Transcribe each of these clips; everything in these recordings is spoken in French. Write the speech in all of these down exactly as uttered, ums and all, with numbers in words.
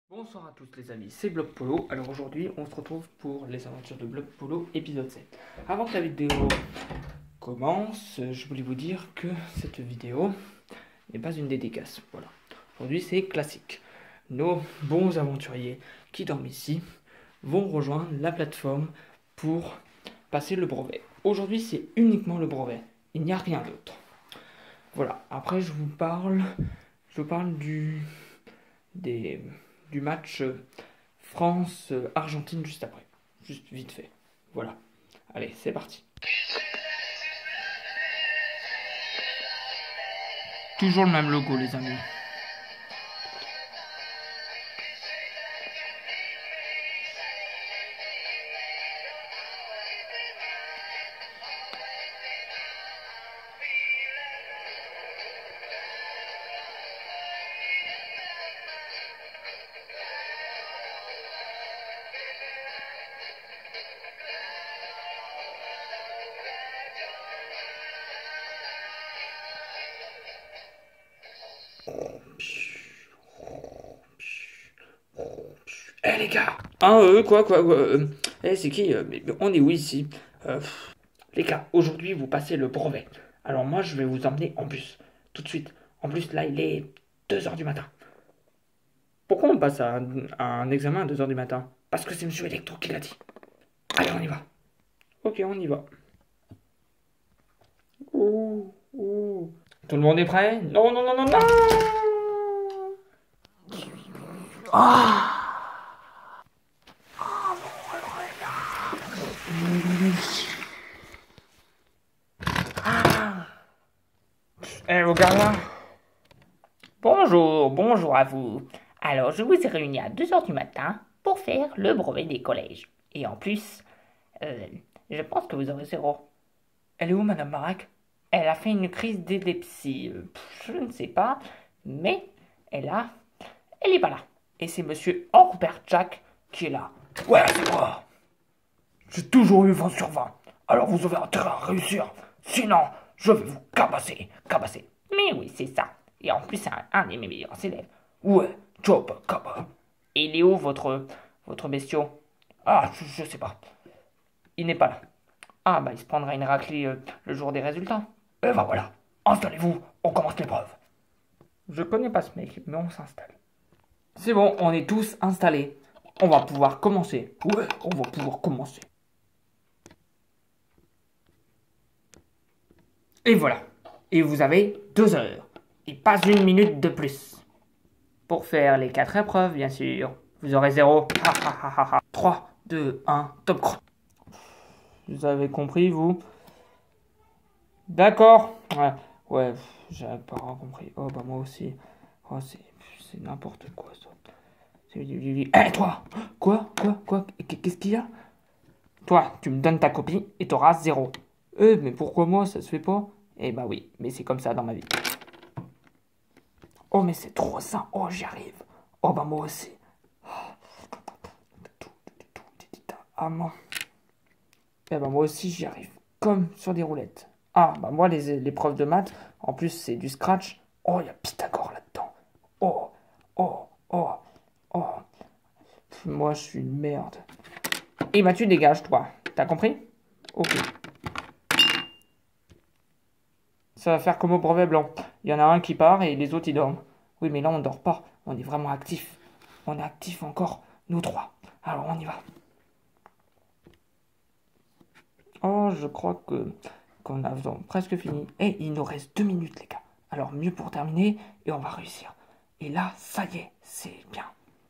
Bonsoir à tous les amis, c'est Bloc Polo. Alors aujourd'hui on se retrouve pour les aventures de Bloc Polo épisode sept. Avant que la vidéo commence, je voulais vous dire que cette vidéo n'est pas une dédicace. Voilà. Aujourd'hui c'est classique. Nos bons aventuriers qui dorment ici vont rejoindre la plateforme pour passer le brevet. Aujourd'hui c'est uniquement le brevet, il n'y a rien d'autre. Voilà, après je vous parle, je vous parle du... des... du match France-Argentine juste après. Juste vite fait. Voilà. Allez, c'est parti. Toujours le même logo, les amis. Eh les gars. Ah euh, quoi quoi quoi euh, Eh c'est qui euh, mais, mais on est où ici euh, pff. Les gars, aujourd'hui vous passez le brevet. Alors moi je vais vous emmener en bus. Tout de suite. En plus là il est deux heures du matin. Pourquoi on passe à un, à un examen à deux heures du matin? Parce que c'est Monsieur Electro qui l'a dit. Allez on y va. Ok on y va. Ouh, ouh. Tout le monde est prêt? Non non non non non. Ah. Ah. Eh, vos gars. Bonjour, bonjour à vous. Alors, je vous ai réunis à deux heures du matin pour faire le brevet des collèges. Et en plus, euh, je pense que vous aurez zéro. Elle est où, Madame Baraque? Elle a fait une crise d'épilepsie. Euh, pff, Je ne sais pas, mais elle a... Elle est pas là. Et c'est Monsieur Orbert Jack qui est là. Ouais, c'est moi. J'ai toujours eu vingt sur vingt. Alors vous avez intérêt à réussir. Sinon, je vais vous cabasser. Cabasser. Mais oui, c'est ça. Et en plus, c'est un, un de mes meilleurs élèves. Ouais, job, cabas. Et il est où, votre, votre bestiau? Ah, je, je sais pas. Il n'est pas là. Ah, bah, il se prendra une raclée euh, le jour des résultats. Et ben voilà. Installez-vous, on commence l'épreuve. Je connais pas ce mec, mais on s'installe. C'est bon, on est tous installés. On va pouvoir commencer. Ouais, on va pouvoir commencer. Et voilà. Et vous avez deux heures. Et pas une minute de plus. Pour faire les quatre épreuves, bien sûr. Vous aurez zéro. Ha ha ha ha ha. trois, deux, un, top chrono. Vous avez compris, vous? D'accord. Ouais, ouais j'avais pas compris. Oh, bah moi aussi. Oh, c'est n'importe quoi, ça. Hé, hey, toi. Quoi? Quoi? Quoi? Qu'est-ce qu'il y a? Toi, tu me donnes ta copie et t'auras zéro. Eh, mais pourquoi moi? Ça se fait pas? Eh bah oui, mais c'est comme ça dans ma vie. Oh, mais c'est trop ça. Oh, j'y arrive. Oh, bah moi aussi. Ah non. Eh bah moi aussi, j'y arrive. Comme sur des roulettes. Ah, bah moi, les, les preuves de maths, en plus, c'est du scratch. Oh, il y a Pythagore là-dedans. Oh, oh, oh, oh. Moi, je suis une merde. Et Mathieu, dégage, toi. T'as compris? Ok. Ça va faire comme au brevet blanc. Il y en a un qui part et les autres, ils dorment. Oui, mais là, on dort pas. On est vraiment actif. On est actif encore, nous trois. Alors, on y va. Oh, je crois que qu'on a presque fini. Et il nous reste deux minutes, les gars. Alors, mieux pour terminer et on va réussir. Et là, ça y est, c'est bien.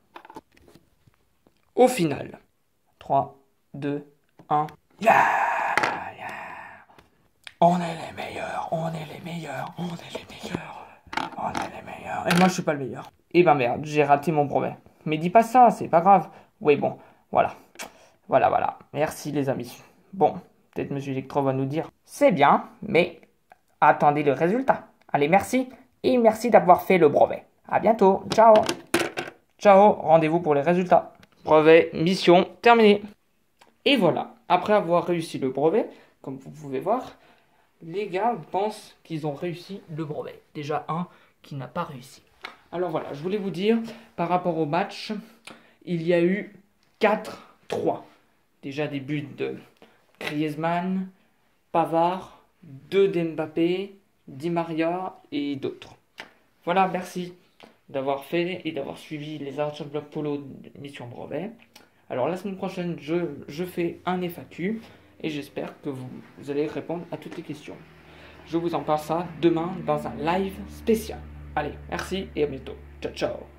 Au final, trois, deux, un. Yeah, yeah. On est les meilleurs, on est les meilleurs, on est les meilleurs, on est les meilleurs. Et moi, je suis pas le meilleur. Eh ben merde, j'ai raté mon brevet. Mais dis pas ça, c'est pas grave. Oui, bon, voilà. Voilà, voilà. Merci les amis. Bon, peut-être Monsieur Electro va nous dire. C'est bien, mais attendez le résultat. Allez, merci. Et merci d'avoir fait le brevet. À bientôt. Ciao. Ciao, rendez-vous pour les résultats. Brevet, mission terminée. Et voilà, après avoir réussi le brevet, comme vous pouvez voir, les gars pensent qu'ils ont réussi le brevet. Déjà un qui n'a pas réussi. Alors voilà, je voulais vous dire, par rapport au match, il y a eu quatre trois. Déjà des buts de Griezmann, Pavard, deux d'Mbappé, Di Maria et d'autres. Voilà, merci d'avoir fait et d'avoir suivi les aventures de Bloc Polo de Mission Brevet. Alors la semaine prochaine, je, je fais un F A Q et j'espère que vous, vous allez répondre à toutes les questions. Je vous en parle ça demain dans un live spécial. Allez, merci et à bientôt. Ciao, ciao.